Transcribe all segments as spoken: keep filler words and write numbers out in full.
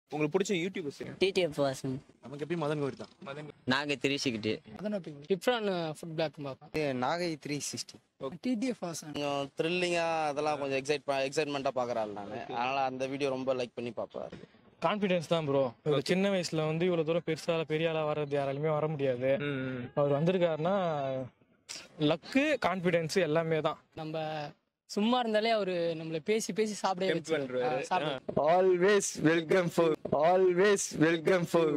உங்களுக்கு பிடிச்ச YouTubers TTF Vasan நமக்கு எப்படி மதன் கோரி தான் மதன் நாங்கள் திரிசிக்கிட்டு டிஃப்ரெண்ட் ஃபுட் பிளாக் பார்ப்போம். Nagai three sixty TTF Vasan கொஞ்சம் த்ரில்லிங்காக அதெல்லாம் கொஞ்சம் எக்ஸைட் எக்ஸைட்மெண்ட்டாக பார்க்குற ஆள் நான். அதனால் அந்த வீடியோ ரொம்ப லைக் பண்ணி பார்ப்பேன். கான்ஃபிடன்ஸ் தான் ப்ரோ. ஒரு சின்ன வயசுல வந்து இவ்வளவு தூரம் பெருசா பெரிய ஆளா வர்றது யாராலுமே வர முடியாது. அவர் வந்திருக்காருன்னா லக்கு கான்ஃபிடன்ஸ் எல்லாமே தான். நம்ம சும்மா இருந்தாலே அவரு நம்மள பேசி பேசி சாப்பிடவே வச்சிருவாரு. சாப்பிடு always welcome for always welcome for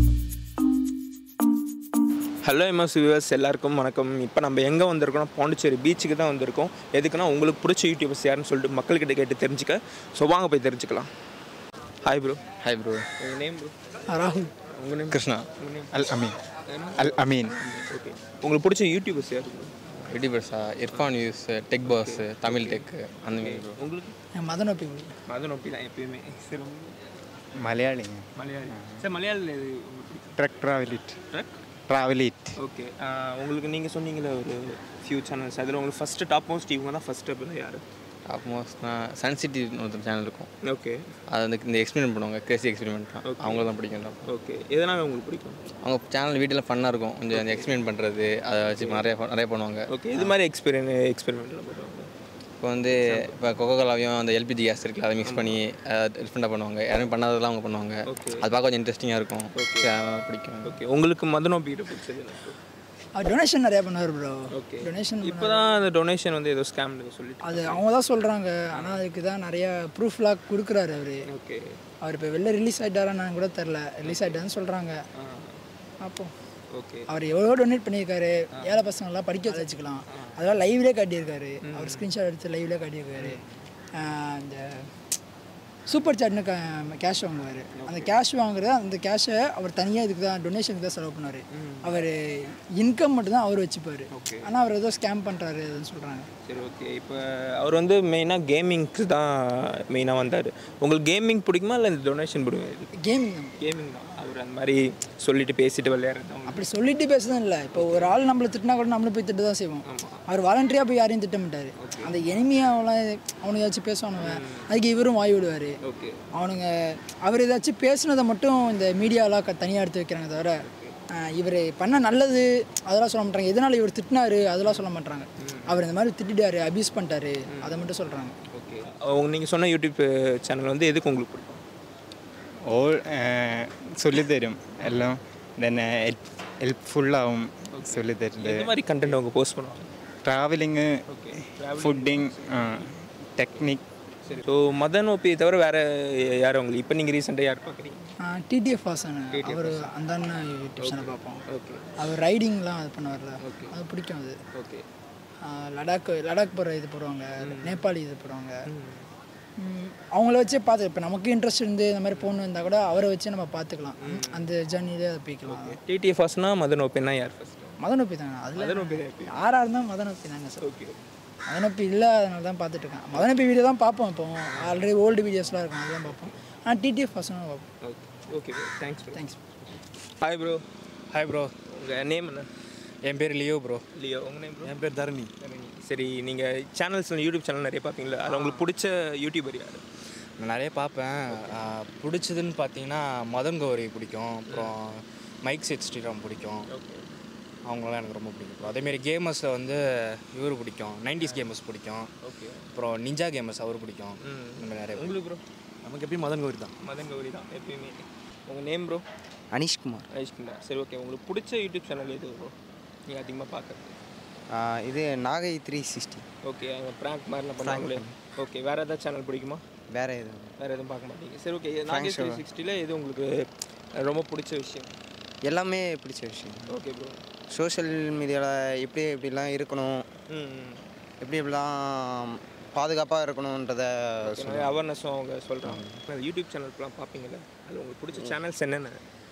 hello MS viewers எல்லாருக்கும் வணக்கம். இப்போ நம்ம எங்கே வந்திருக்கோம்? பாண்டிச்சேரி பீச்சுக்கு தான் வந்திருக்கோம். எதுக்குன்னா உங்களுக்கு பிடிச்ச யூடியூபர்ஸ் யாருன்னு சொல்லிட்டு மக்கள்கிட்ட கேட்டு தெரிஞ்சுக்க. ஸோ வாங்க போய் தெரிஞ்சுக்கலாம். Hi bro. Hi bro. உங்கள் நேம் ப்ரோ? ராகுல். உங்கள் நேம்? கிருஷ்ணா. அல் அமீன். அல் அமீன். ஓகே, உங்களுக்கு பிடிச்ச யூடியூபர்ஸ் யார்? யூடியூபர்ஸா Irfan views, tech boss, Tamil tech அந்த மாதிரி. உங்களுக்கு? மதன் ஒப்பி. மதன் ஒப்பி தான் எப்பயுமே. சரி, மலையாளிங்க. மலையாளி. சார் மலையாளில் எது? ட்ரக் ட்ராவலிட். ட்ரக் ட்ராவலிட். ஓகே, உங்களுக்கு நீங்கள் சொன்னீங்களே ஒரு ஃபியூ சேனல்ஸ், அதில் உங்களுக்கு ஃபஸ்ட்டு டாப் மோஸ்ட் இவங்க தான் ஃபஸ்ட்டு அப்படின்னா யார்? டாப் மோஸ்ட்னா சன் சிட்டின்னு ஒரு சேனல் இருக்கும். ஓகே, அது வந்து இந்த எக்ஸ்பெரிமெண்ட் பண்ணுவாங்க, கிரேசி எக்ஸ்பெரிமெண்ட் தான். அவங்க தான் பிடிக்கும். ஓகே, எதனால் உங்களுக்கு பிடிக்கும்? அவங்க சேனல் வீட்டில் ஃபன்னாக இருக்கும். கொஞ்சம் அந்த எக்ஸ்பெரிமெண்ட் பண்ணுறது அதை வச்சு நிறைய நிறைய பண்ணுவாங்க. ஓகே, இது மாதிரி எக்ஸ்பீரியன் எக்ஸ்பெரிமெண்ட்லாம் பண்ணுவாங்க. இப்போ வந்து இப்போ கொக்கோகோலாவையும் அந்த எல்பிஜி கேஸ் இருக்குல்ல, அதை மிக்ஸ் பண்ணி டிஃப்ரெண்டாக பண்ணுவாங்க. யாரும் பண்ணாததெல்லாம் அவங்க பண்ணுவாங்க. அது பார்க்க கொஞ்சம் இன்ட்ரெஸ்டிங்காக இருக்கும். பிடிக்கும். ஓகே, உங்களுக்கு மதனோபிகிட்ட பிடிச்சது? அவர் டொனேஷன் நிறையா பண்ணுவார் ப்ரோ. ஓகே, டொனேஷன் இப்போ தான் அந்த டொனேஷன் வந்து ஏதோ ஸ்கேம்னு சொல்லிட்டு அது அவங்க தான் சொல்கிறாங்க. ஆனால் அதுக்கு தான் நிறையா ப்ரூஃப்லாம் கொடுக்குறாரு அவர். ஓகே, அவர் இப்போ வெளில ரிலீஸ் ஆகிட்டாரான்னு கூட தெரில. ரிலீஸ் ஆகிட்டான்னு சொல்கிறாங்க. அப்போ ஓகே, அவர் எவ்வளோ டொனேட் பண்ணியிருக்காரு. ஏழை பசங்கள்லாம் படிக்க வச்சுக்கலாம். அதெல்லாம் லைவ்லேயே காட்டியிருக்காரு. அவர் ஸ்க்ரீன்ஷாட் எடுத்து லைவ்லேயே காட்டியிருக்காரு. இந்த சூப்பர் சாட்னு கேஷ் வாங்குவார். அந்த கேஷ் வாங்குறது அந்த கேஷை அவர் தனியாக இதுக்கு தான் டொனேஷனுக்கு தான் செலவு பண்ணுவார். அவர் இன்கம் மட்டும்தான் அவர் வச்சுப்பார். ஆனால் அவர் ஏதோ ஸ்கேம் பண்ணுறாரு அதுன்னு சொல்கிறாங்க. சரி, ஓகே. இப்போ அவர் வந்து மெயினாக கேமிங்க்கு தான் மெயினாக வந்தார். உங்களுக்கு கேமிங் பிடிக்குமா இல்லை இந்த டொனேஷன் பிடிக்கும்? கேமிங் தான். கேமிங் தான். அவர் அந்த மாதிரி சொல்லிட்டு பேசிட்டு விளையாடுறது அப்படி சொல்லிட்டு பேசுதான் இல்லை. இப்போ ஒரு ஆள் நம்மளை திட்டினா கூட நம்மளும் போய் திட்டு தான் செய்வோம். அவர் வாலண்டரியாக போய் யாரையும் திட்டமிட்டார். அந்த எனிமையாவெல்லாம் அவனுக்கு ஏதாச்சும் பேசுவானுங்க, அதுக்கு இவரும் வாய் விடுவார். ஓகே, அவனுங்க அவர் ஏதாச்சும் பேசுனதை மட்டும் இந்த மீடியாவெலாம் க தனியாக எடுத்து வைக்கிறாங்க தவிர இவர் பண்ண நல்லது அதெல்லாம் சொல்ல மாட்டாங்க. எதனால் இவர் திட்டினாரு அதெல்லாம் சொல்ல மாட்டாங்க. அவர் இந்த மாதிரி திட்டாரு, அபியூஸ் பண்ணிட்டாரு, அதை மட்டும் சொல்கிறாங்க. ஓகே, அவங்க நீங்கள் சொன்ன யூடியூப் சேனல் வந்து எதுக்கு உங்களுக்கு பிடிக்கும்? ഓൾ ചൊല്ലിത്തരും എല്ലാം തന്നെ ഹെൽപ്ഫുള്ളാവും ചൊല്ലിത്തരുന്നത്. இந்த மாதிரி கண்டென்ட் அவங்க போஸ்ட் பண்ணுவாங்க. Travelling, fooding, technique. சரி, ஸோ மதன் ஓபி தவிர வேறு யார் உங்களுக்கு இப்போ நீங்கள் ரீசெண்டாக யார் பார்க்குறீங்க? டிடிஎஃப் வாசன். அவர் அந்த அண்ணன் யூடியூப் சேனல் பார்ப்போம். ஓகே, அவர் ரைடிங்லாம் அது பண்ணுவார்ல, அது பிடிக்கும். அது ஓகே, லடாக் லடாக் போகிற இது போடுவாங்க, நேபாளி இது போடுவாங்க. அவங்கள வச்சே பார்த்து இப்போ நமக்கு இன்ட்ரெஸ்ட் இருந்து இந்த மாதிரி போகணும் இருந்தால் கூட அவரை வச்சு நம்ம பார்த்துக்கலாம். அந்த ஜர்னிலே அதை போய்க்கலாம். டிடிஎஃப் ஃபர்ஸ்ட்னா மதன் ஓபின்னா யார் ஃபர்ஸ்ட்? மதன் ஒப்பி தாங்க. அதில் மதன் ஓபி யாராக இருந்தால் மதன் ஒப்பி தாங்க சார். ஓகே, மதன் ஒப்பி இல்லை, அதனால தான் பார்த்துட்ருக்கேன். மதன் ஒப்பி வீடியோ தான் பார்ப்போம். இப்போ ஆல்ரெடி ஓல்டு வீடியோஸ்லாம் இருக்கும், அதெல்லாம் பார்ப்போம். ஆனால் டிடிஎஃப் ஃபர்ஸ்ட்னா பார்ப்போம். Okay, okay, thanks thanks. Hi bro. Hi bro. உங்கள் நேம் என்ன? என் பேர் லியோ ப்ரோ. லியோ. உங்கள் நேம் ப்ரோ? என் பேர் தரணி. சரி, நீங்கள் சேனல்ஸ் யூடியூப் சேனல் நிறைய பார்ப்பீங்களா? அதில் உங்களுக்கு பிடிச்ச யூடியூபர் யார்? நான் நிறைய பார்ப்பேன். பிடிச்சதுன்னு பார்த்தீங்கன்னா மதன் கௌரி பிடிக்கும். அப்புறம் மைக் செட் ஸ்ரீராம் பிடிக்கும். அவங்களாம் எனக்கு ரொம்ப பிடிக்கும் ப்ரோ. அதேமாரி கேமர்ஸில் வந்து இவர் பிடிக்கும், நைன்டிஸ் கேமர்ஸ் பிடிக்கும். ஓகே, அப்புறம் நிஞ்சா கேமர்ஸ் அவர் பிடிக்கும். இந்த மாதிரி நிறைய. உங்களுக்கு ப்ரோ? நமக்கு எப்படி மதன் கோரி தான். மதன் கௌரி தான் எப்பயுமே. உங்கள் நேம் ப்ரோ? அனிஷ்குமார். அனிஷ்குமார். சரி, ஓகே. உங்களுக்கு பிடிச்ச யூடியூப் சேனல் எது ப்ரோ நீங்கள் அதிகமாக பார்க்குறது? இது நாகை த்ரீ சிக்ஸ்டி. ஓகே, அவங்க ப்ராங்க் மாதிரிலாம் பண்ணுவாங்களே. ஓகே, வேறு ஏதாவது சேனல் பிடிக்குமா? வேறு எதுவும் வேறு எதுவும் பார்க்க மாட்டீங்க? சரி, ஓகே. நாகை த்ரீ சிக்ஸ்டியில் எது உங்களுக்கு ரொம்ப பிடிச்ச விஷயம்? எல்லாமே பிடிச்ச விஷயம். Okay bro. சோஷியல் மீடியாவில் எப்படி எப்படிலாம் இருக்கணும், ம், எப்படி எப்படிலாம் பாதுகாப்பாக இருக்கணுன்றத அவேர்னஸும் அவங்க சொல்கிறாங்க. யூடியூப் சேனல்ஸ்லாம் பார்ப்பீங்களா? அது உங்களுக்கு பிடிச்ச சேனல்ஸ் என்னென்ன?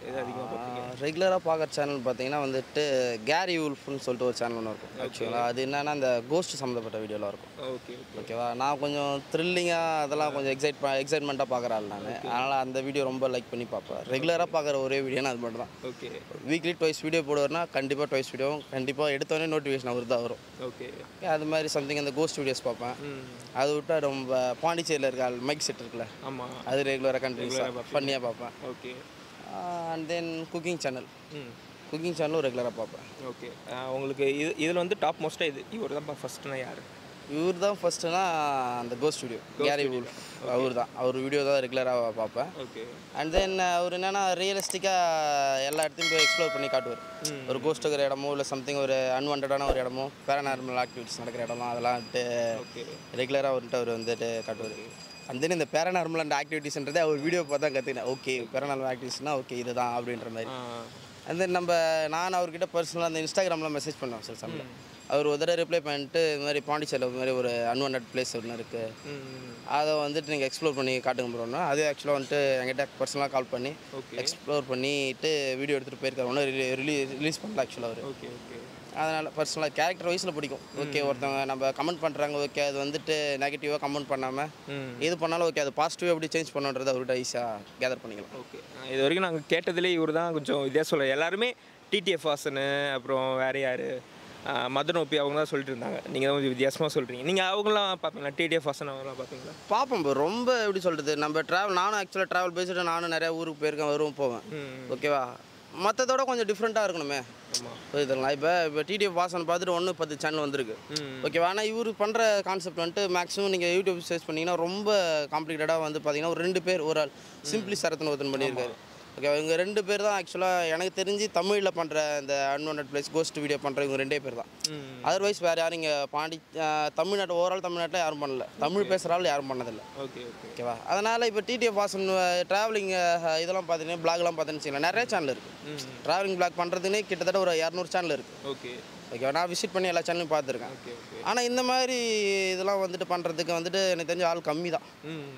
எது அதிகமாக பார்ப்பீங்க? ரெகுலராக பார்க்குற சேனல் பார்த்தீங்கன்னா வந்துட்டு கேரி உல்ஃப்னு சொல்லிட்டு ஒரு சேனல் ஒன்று இருக்கும் ஆக்சுவலாக. அது என்னென்னா இந்த கோஸ்ட் சம்மந்தப்பட்ட வீடியோலாம் இருக்கும். ஓகே ஓகேவா. நான் கொஞ்சம் த்ரில்லிங்காக அதெல்லாம் கொஞ்சம் எக்ஸைட் எக்ஸைட்மெண்ட்டாக பார்க்குற ஆள் நான். அதனால் அந்த வீடியோ ரொம்ப லைக் பண்ணி பார்ப்பேன். ரெகுலராக பார்க்குற ஒரே வீடியோனா அது மட்டும் தான். ஓகே. வீக்லி ட்வைஸ் வீடியோ போடுவார்னா கண்டிப்பாக ட்வைஸ் வீடியோ கண்டிப்பாக எடுத்தோடனே நோட்டிஃபிகேஷன் அவர் தான் வரும். ஓகே. அது மாதிரி சம்திங் அந்த கோஸ்ட் வீடியோஸ் பார்ப்பேன். அதை விட்டா ரொம்ப பாண்டிச்சேரியில் இருக்க ஆள் மைக் செட் இருக்குல்ல, ஆமாம், அது ரெகுலராக கண்டினியூஸாக பண்ணியாக பார்ப்பேன். Okay. And then cooking channel cooking சேனலும் ரெகுலராக பார்ப்பேன். ஓகே. உங்களுக்கு இது இதில் வந்து டாப் மோஸ்ட்டாக இது இவர் தான் ஃபஸ்ட்டுனா யார்? இவர் தான் ஃபஸ்ட்டுனா அந்த கோஸ்ட் வீடியோ கேரி உல்ஃப் அவர் தான். அவர் வீடியோ தான் ரெகுலராக பார்ப்பேன். ஓகே. அண்ட் தென் அவர் என்னென்னா ரியலிஸ்டிக்காக எல்லா இடத்தையும் போய் எக்ஸ்ப்ளோர் பண்ணி காட்டுவார். ஒரு கோஸ்ட் இருக்கிற இடமோ இல்லை சம்திங் ஒரு அன்வான்டான ஒரு இடமோ பேரநார்மல் ஆக்டிவிட்டிஸ் நடக்கிற இடமா அதெல்லாம் வந்துட்டு ரெகுலராக வந்துட்டு அவர் வந்துட்டு காட்டுவார். அண்ட் தென் இந்த பேரநார்மல் அண்ட் ஆக்டிவிட்டிஸ்ன்றதே அவர் வீடியோ பார்த்து தான் கற்றுக்கினேன். ஓகே பேரநார்மல் ஆக்டிவிட்டிஸ்னால் ஓகே இதுதான் அப்படின்ற மாதிரி. அண்ட் தென் நம்ம நான் அவர்கிட்ட பர்சனலாக அந்த இன்ஸ்டாகிராமில் மெசேஜ் பண்ணுவேன் சில சமயம். அவர் ஒரு தடவை ரிப்ளை பண்ணிட்டு இது மாதிரி பாண்டிச்சேரியில் இது மாதிரி ஒரு அன்வான்ட் பிளேஸ் ஒன்று இருக்குது, அதை வந்துட்டு நீங்கள் எக்ஸ்ப்ளோர் பண்ணி காட்டுங்க ப்ரோன்னா அது ஆக்சுவலாக வந்துட்டு என்கிட்ட பர்சனலாக கால் பண்ணி எக்ஸ்ப்ளோர் பண்ணிவிட்டு வீடியோ எடுத்துகிட்டு போயிருக்காரு. ஒன்றும் ரிலீ ரிலீஸ் பண்ணல ஆக்சுவலாக அவர். Okay okay. அதனால் பர்சனலாக கேரக்டர் வைஸில் பிடிக்கும். ஓகே ஒருத்தவங்க நம்ம கமெண்ட் பண்ணுறாங்க, ஓகே அது வந்துட்டு நெகட்டிவாக கமெண்ட் பண்ணாமல் எது பண்ணாலும் ஓகே அது பாசிட்டிவாக எப்படி சேஞ்ச் பண்ணுன்றது அவர்கிட்ட ஈஸியாக கேதர் பண்ணிக்கலாம். ஓகே. இது வரைக்கும் நாங்கள் கேட்டதுலேயே இவர் தான் கொஞ்சம் இதே சொல்ல. எல்லாருமே டிடிஎஃப் வாசனு அப்புறம் வேறு யார் மதன் ஓபி அவங்க தான் சொல்லிட்டு இருந்தாங்க. நீங்கள் தான் கொஞ்சம் வித்தியாசமாக சொல்கிறீங்க. நீங்கள் அவங்களாம் பார்ப்பீங்களா? டிடிஎஃப் வாசன் அவங்களாம் பார்ப்பீங்களா? பார்ப்போம் ப்ரோ. ரொம்ப எப்படி சொல்கிறது, நம்ம ட்ராவல் நானும் ஆக்சுவலாக ட்ராவல் பேசிட்டு நானும் நிறையா ஊருக்கு போயிருக்கேன், வருவோம் போவேன். ஓகேவா. மற்றதோட கொஞ்சம் டிஃப்ரெண்ட்டாக இருக்கணுமே. புரியுதுங்களா. இப்போ இப்போ டிடிஎஃப் வாசன் பார்த்துட்டு ஒன்று பத்து சேனல் வந்திருக்கு. ஓகேவா. ஆனால் இவர் பண்ணுற கான்செப்ட் வந்துட்டு மேக்ஸிமம் நீங்கள் யூடியூப் சர்ச் பண்ணிங்கன்னா ரொம்ப காம்ப்ளிகேட்டடாக வந்து பார்த்தீங்கன்னா ஒரு ரெண்டு பேர் ஒரு ஆள் சிம்பிளி சரத்னு ஒருத்தன் பண்ணியிருக்காரு. ஓகே. இவங்க ரெண்டு பேர் தான் ஆக்சுவலாக எனக்கு தெரிஞ்சு தமிழில் பண்ணுற இந்த அன்வான்ட் பிளேஸ் கோஸ்ட் வீடியோ பண்ணுற இவங்க ரெண்டே பேர் தான். அதர்வைஸ் வேறு யாரும் இங்கே பாண்டி தமிழ்நாட்டு ஓவரால் தமிழ்நாட்டில் யாரும் பண்ணல, தமிழ் பேசுகிற ஆள் யாரும் பண்ணதில்லை. Okay okay. ஓகேவா. அதனால் இப்போ டிடிஎஃப் வாசன் ட்ராவலிங் இதெல்லாம் பார்த்தீங்கன்னா பிளாக்லாம் பார்த்தீங்கன்னு வச்சுக்கலாம் நிறைய சேனல் இருக்குது. ட்ராவலிங் பிளாக் பண்ணுறதுன்னே கிட்டத்தட்ட ஒரு இரநூறு சேனல் இருக்குது. ஓகே ஓகேவா. நான் விசிட் பண்ணி எல்லா சேனலும் பார்த்துருக்கேன். Okay okay. ஆனால் இந்த மாதிரி இதெல்லாம் வந்துட்டு பண்ணுறதுக்கு வந்துட்டு எனக்கு தெரிஞ்ச ஆள் கம்மி தான்.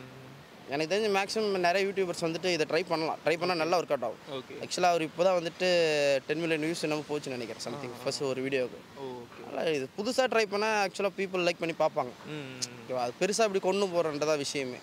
எனக்கு தெரிஞ்ச மேக்ஸிமம் நிறைய யூடியூபர்ஸ் வந்துட்டு இதை ட்ரை பண்ணலாம். ட்ரை பண்ணால் நல்லா ஒர்க் அவுட் ஆகும். ஓகே. ஆக்சுவலாக அவர் இப்போ தான் வந்துட்டு டென் மில்லியன் வியூஸ் என்னமோ போச்சுன்னு நினைக்கிறேன் சம்திங் ஃபர்ஸ்ட் ஒரு வீடியோவுக்கு. ஓகே. அதனால் இது புதுசாக ட்ரை பண்ணால் ஆக்சுவலாக பீப்புள் லைக் பண்ணி பார்ப்பாங்க. ஓகேவா. அது பெருசாக இப்படி கொண்டு போகிறன்றதான் விஷயமே.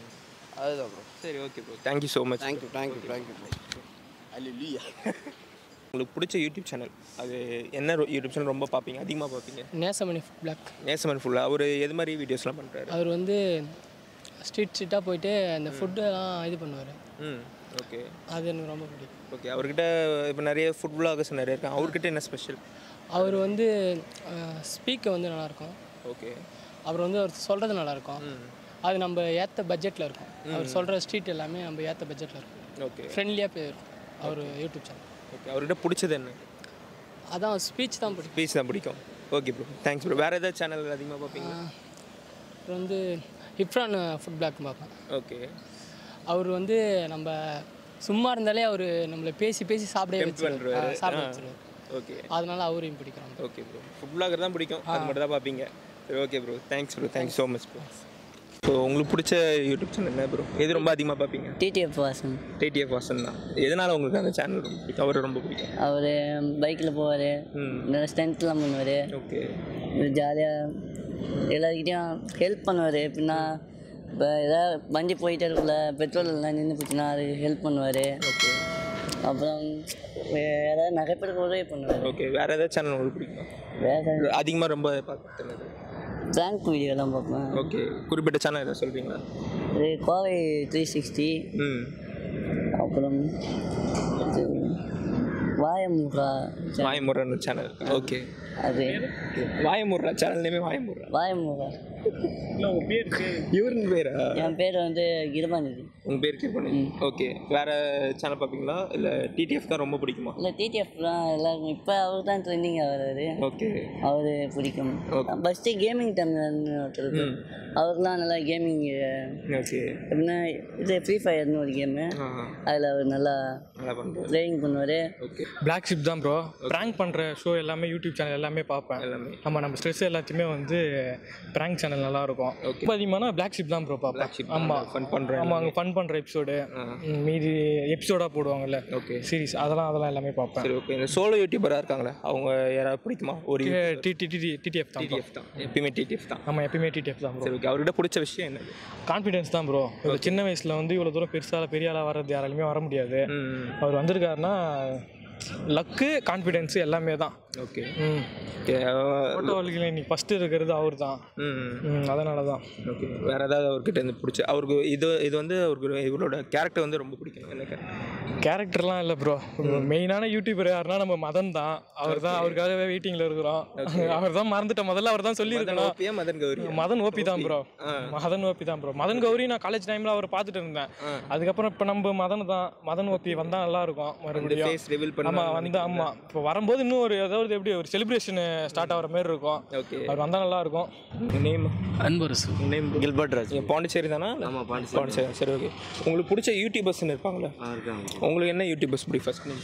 அதுதான் ப்ரோ. சரி okay bro. Thank you so much. Thank you thank you thank you bro. Hallelujah. உங்களுக்கு பிடிச்ச யூடியூப் சேனல் அது என்ன யூடியூப் சேனல் ரொம்ப பார்ப்பீங்க, அதிகமாக பார்ப்பீங்க? Nesamani food black. நேசமணி ஃபுல்லாக அவர் எது மாதிரி வீடியோஸ்லாம் பண்ணுறாரு? அவர் வந்து ஸ்ட்ரீட் ஸ்ட்ரீட்டாக போயிட்டு அந்த ஃபுட்டெல்லாம் இது பண்ணுவார். ம் ஓகே. அது எனக்கு ரொம்ப பிடிக்கும். ஓகே. அவர்கிட்ட இப்போ நிறைய ஃபுட் விலாகர்ஸ் நிறைய இருக்காங்க. அவர்கிட்ட என்ன ஸ்பெஷல்? அவர் வந்து ஸ்பீக்கர் வந்து நல்லாயிருக்கும். ஓகே. அவர் வந்து அவர் சொல்கிறது நல்லாயிருக்கும். அது நம்ம ஏற்ற பட்ஜெட்டில் இருக்கும். அவர் சொல்கிற ஸ்ட்ரீட் எல்லாமே நம்ம ஏற்ற பட்ஜெட்டில் இருக்கும். ஓகே. ஃப்ரெண்ட்லியாக போயிருக்கும் அவர் யூடியூப் சேனல். ஓகே. அவர்கிட்ட பிடிச்சது என்ன? அதான் ஸ்பீச் தான் பிடிக்கும். ஸ்பீச் தான் பிடிக்கும். Okay bro. Thanks bro. வேறு ஏதாவது சேனல் அதிகமாக பார்ப்பீங்க? அப்புறம் வந்து இப்ரான் ஃபுட் பிளாக் பார்ப்பேன். ஓகே. அவர் வந்து நம்ம சும்மா இருந்தாலே அவர் நம்மளை பேசி பேசி சாப்பிடவே வச்சுருவார் சாப்பிட வச்சுருவார். ஓகே. அதனால அவரையும் பிடிக்கிறாங்க. Okay bro. ஃபுட் பிளாகர் தான் பிடிக்கும், அது மட்டும் தான் பார்ப்பீங்க. சரி okay bro. Thanks bro. Thanks so much bro. So உங்களுக்கு பிடிச்ச யூடியூப் சேனல் என்ன ப்ரோ? எது ரொம்ப அதிகமாக பார்ப்பீங்க? டிடிஎஃப் வாசன். டிடிஎஃப் வாசன் தான். எதனால் உங்களுக்கு அந்த சேனல் ரொம்ப பிடிக்கும், அவர் ரொம்ப பிடிக்கும்? அவர் பைக்கில் போவார், நிறைய ஸ்டண்ட்லாம் பண்ணுவார். ஓகே. ஜாலியாக எல்லாருக்கிட்டையும் ஹெல்ப் பண்ணுவார். எப்படின்னா இப்போ எதாவது வண்டி போயிட்டே இருக்குல்ல பெட்ரோல் எல்லாம் நின்று போச்சுன்னா அது ஹெல்ப் பண்ணுவார். ஓகே. அப்புறம் ஏதாவது நிறைய பேருக்கு உதவி பண்ணுவார். ஓகே. வேறு ஏதாவது சேனல் உங்களுக்கு பிடிக்கும்? வேறு அதிகமாக ரொம்ப பார்க்குறது ப்ராங்க் வீடியோலாம் பார்ப்பேன். ஓகே. குறிப்பிட்ட சேனல் எதாவது சொல்கிறீங்களா? இது கோவை த்ரீ சிக்ஸ்டி. ம். அப்புறம் இது வாயமுறா வாயமுறான்னு சேனல். ஓகே. அது வாயமுறா சேனல் நேமே வாயமுறா. வாயமுறா இவரின் பேரா? என் பேர் வந்து கிருபாநிதி. உங்கள் பேர் கிருபாநிதி. ஓகே. வேறு சேனல் பார்ப்பீங்களா இல்லை டிடிஎஃப் தான் ரொம்ப பிடிக்குமா? இல்லை டிடிஎஃப் தான் எல்லாருக்கும் இப்போ அவர் தான் ட்ரெண்டிங் ஆகிறாரு. ஓகே. அவர் பிடிக்கும். ஃபஸ்ட்டு கேமிங் தமிழ்னு ஒருத்தருக்கு அவருக்குலாம் நல்லா கேமிங். ஓகே. எப்படின்னா இது ஃப்ரீ ஃபயர்னு ஒரு கேமு, அதில் அவர் நல்லா பிளேயிங் பண்ணுவார். ஓகே. பிளாக் ஷிப் தான் ப்ரோ. ப்ராங்க் பண்ணுற ஷோ எல்லாமே யூடியூப் சேனல் எல்லாமே பார்ப்பேன். எல்லாமே நம்ம நம்ம ஸ்ட்ரெஸ் எல்லாத்தையுமே வந்து ப்ராங்க் சேனல் சேனல் நல்லா இருக்கும். ரொம்ப அதிகமான பிளாக் ஷிப் தான் ப்ரோ பார்ப்பேன். ஆமாம் ஃபன் பண்ணுறேன். ஆமாம் அங்கே ஃபன் பண்ணுற எபிசோடு மீதி எபிசோடாக போடுவாங்கல்ல. ஓகே சீரிஸ் அதெல்லாம் அதெல்லாம் எல்லாமே பார்ப்பேன். சரி ஓகே. இந்த சோலோ யூடியூபராக இருக்காங்களே அவங்க யாராவது பிடிக்குமா? ஒரு டிடி டிடி டிடிஎஃப் தான். டிடிஎஃப் தான் எப்பயுமே டிடிஎஃப் தான். ஆமாம் எப்பயுமே டிடிஎஃப் தான் ப்ரோ. சரி ஓகே. அவர்கிட்ட பிடிச்ச விஷயம் என்னது? கான்ஃபிடென்ஸ் தான் ப்ரோ. சின்ன வயசில் வந்து இவ்வளோ தூரம் பெருசாக பெரிய ஆளாக வர்றது யாராலுமே வர முடியாது. அவர் வந்திருக்காருன்னா லக்கு கான்ஃபிடென்ஸு எல்லாமே தான். ஓகே ம் ஓகே. ஃபோட்டோவில் இன்னைக்கு ஃபஸ்ட்டு இருக்கிறது அவர் தான். ம் அதனால தான். ஓகே. வேறு ஏதாவது அவர்கிட்ட இருந்து பிடிச்ச அவருக்கு இது இது வந்து அவருக்கு இவரோட கேரக்டர் வந்து ரொம்ப பிடிக்கும். என்ன கேரக்டர்லாம் இல்லை ப்ரோ. மெயினான யூடியூபர் யாருன்னா நம்ம மதன் தான். அவர் தான் அவருக்காகவே வெயிட்டிங்கில் இருக்கிறோம். அவர் தான் மறந்துட்டேன். முதல்ல அவர் தான் சொல்லியிருக்கணும். மதன் கௌரி மதன் ஓபி தான் ப்ரோ. மதன் ஓபி தான் ப்ரோ. மதன் கௌரி நான் காலேஜ் டைமில் அவர் பார்த்துட்டு இருந்தேன். அதுக்கப்புறம் இப்போ நம்ம மதன் தான். மதன் ஓபி வந்தால் நல்லா இருக்கும் மறுபடியும். ஆமாம் வந்து ஆமாம் இப்போ வரும்போது இன்னும் ஒரு ஏதாவது எப்படி ஒரு செலிப்ரேஷன் ஸ்டார்ட் ஆகிற மாதிரி இருக்கும். ஓகே அவர் வந்தால் நல்லா இருக்கும். Name Anbarasu. Name Gilbert Raj. Pondicherry தானா? ஆமாம் பாண்டிச்சேரி. பாண்டிச்சேரி. சரி ஓகே. உங்களுக்கு பிடிச்ச யூடியூபர்ஸ்ன்னு இருப்பாங்களே? இருக்காங்க. உங்களுக்கு என்ன யூடியூபர்ஸ் பிடி ஃபர்ஸ்ட் நேம்?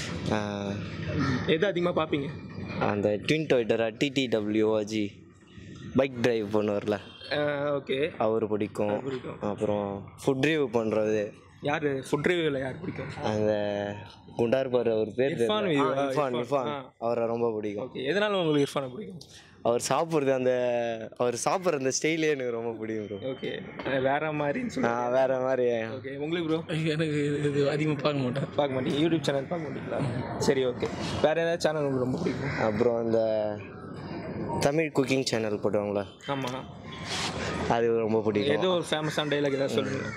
எது அதிகமாக பார்ப்பீங்க? அந்த ட்வின் டொய்டரா டிடிடபிள்யூஜி பைக் டிரைவ் பண்ணுவார்ல. ஓகே அவர் பிடிக்கும். அப்புறம் ஃபுட் ரிவ்யூ பண்ணுறது. யார் ஃபுட் ரிவ்யூவில் யார் பிடிக்கும்? அந்த குண்டார் பாரு அவர் பேர் இர்ஃபான். இர்ஃபான் இர்ஃபான் அவரை ரொம்ப பிடிக்கும். ஓகே. எதனால உங்களுக்கு இர்ஃபானை பிடிக்கும்? அவர் சாப்பிட்றது அந்த அவர் சாப்பிட்ற அந்த ஸ்டைலே எனக்கு ரொம்ப பிடிக்கும் ப்ரோ. ஓகே. வேற மாதிரின்னு சொல்லி வேற மாதிரி. ஓகே. உங்களுக்கு ப்ரோ? எனக்கு இது அதிகமாக பார்க்க மாட்டேன். பார்க்க மாட்டேன். யூடியூப் சேனல் பார்க்க மாட்டீங்களா? சரி ஓகே. வேறு ஏதாவது சேனல் உங்களுக்கு ரொம்ப பிடிக்கும்? அப்புறம் அந்த தமிழ் குக்கிங் சேனல் போடுவாங்களா? ஆமாம் அது ரொம்ப பிடிக்கும். ஏதோ ஒரு ஃபேமஸான டைலாக் ஏதாவது சொல்லுங்க.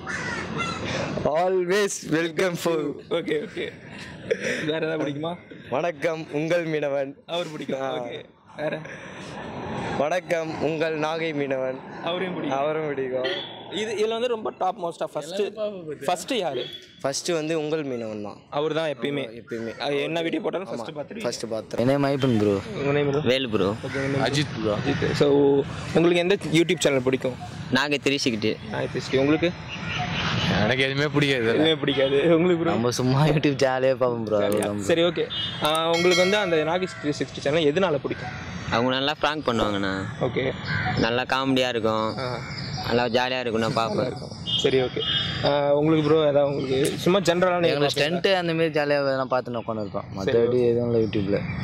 Always welcome full. Okay okay. வேறு ஏதாவது பிடிக்குமா? வணக்கம் உங்கள் மீனவன். அவர் பிடிக்கும். ஓகே. வேறு? வணக்கம் உங்கள் நாகை மீனவன். அவரையும் பிடிக்கும். அவரும் பிடிக்கும். இது இதில் வந்து ரொம்ப டாப் மோஸ்ட்டாக ஃபஸ்ட்டு ஃபஸ்ட்டு யார்? ஃபஸ்ட்டு வந்து உங்கள் மீனவன் தான். அவர் தான் எப்பயுமே எப்பயுமே என்ன வீடியோ போட்டாலும் ஃபஸ்ட்டு பார்த்துருக்கேன். ஃபஸ்ட்டு பார்த்துருக்கேன். என்ன மைப்பன் ப்ரோ. உங்கள் name bro? Vel bro. Ajith bro. Ajith. So உங்களுக்கு எந்த யூடியூப் சேனல் பிடிக்கும்? நாகை தெரிச்சுக்கிட்டு. நாகை தெரிச்சுக்கிட்டு. உங்களுக்கு? எனக்கு எதுவுமே பிடிக்காது. எதுவுமே பிடிக்காது. உங்களுக்கு ப்ரோ? நம்ம சும்மா யூடியூப் சேனலே பார்ப்போம் ப்ரோ. சரி ஓகே. உங்களுக்கு வந்து அந்த நாகை த்ரீ சிக்ஸ்டி சேனல் எதனால பிடிக்கும்? அவங்க நல்லா ப்ராங்க் பண்ணுவாங்கண்ணா. ஓகே. நல்லா காமெடியாக இருக்கும். நல்லா ஜாலியாக இருக்கும். நான் பார்ப்பேன். சரி ஓகே. உங்களுக்கு ப்ரோ ஏதாவது உங்களுக்கு சும்மா ஜென்ரலான ஸ்டண்ட்டு அந்த மாதிரி ஜாலியாக பார்த்து நான் உட்காந்து இருப்பேன். மற்றபடி எதுவும் இல்லை யூடியூப்பில்.